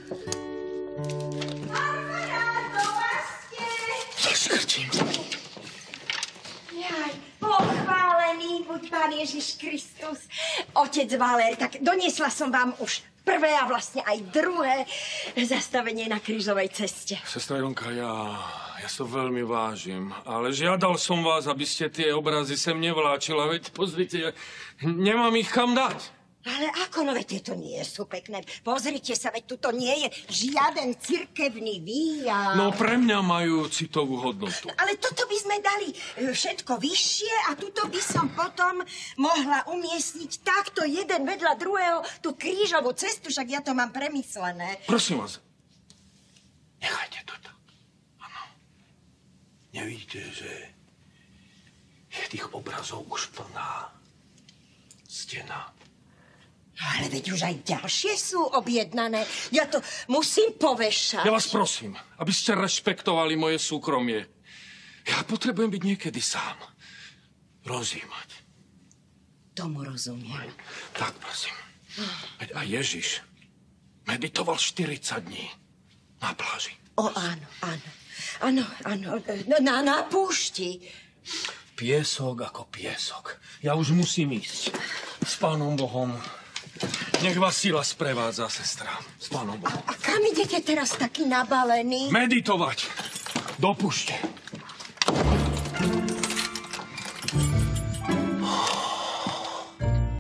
Zaškrčím. Jaj, pochválený buď Pán Ježiš Kristus. Otec Valér, tak doniesla som vám už prvé a vlastne aj druhé zastavenie na krížovej ceste. Sestra Ilonka, ja to veľmi vážim, ale žiadal som vás, aby ste tie obrazy sem nevláčila, veď pozrite, nemám ich kam dať. Ale ako, no veď tieto nie sú pekné. Pozrite sa, veď tuto nie je žiaden cirkevný výjav. No pre mňa majú citovú hodnotu. Ale toto by sme dali všetko vyššie a tuto by som potom mohla umiestniť takto jeden vedľa druhého tú krížovú cestu, však ja to mám premyslené. Prosím vás, nechajte toto. Áno. Nevidíte, že je tých obrazov už plná stena. Ale veď už aj ďalšie sú objednané. Ja to musím povešať. Ja vás prosím, aby ste rešpektovali moje súkromie. Ja potrebujem byť niekedy sám. Rozjímať. Tomu rozumiem. Tak, prosím. Veď aj Ježiš meditoval 40 dní na pláži. O, áno, áno. Áno, áno. Na púšti. Piesok ako piesok. Ja už musím ísť. S Pánom Bohom. Nech vás sila sprevádza, sestra. S Pánom Bohom. A kam idete teraz taký nabalený? Meditovať. Do púšte.